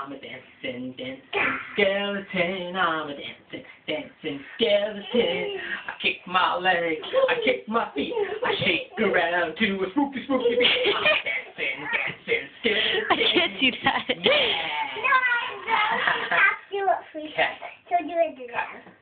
I'm a dancing skeleton. I'm a dancing skeleton. I kick my legs, I kick my feet, I shake around to a spooky beat. I'm a dancing skeleton. I can't do that. Yeah. No, I have to do it for you. So do it again.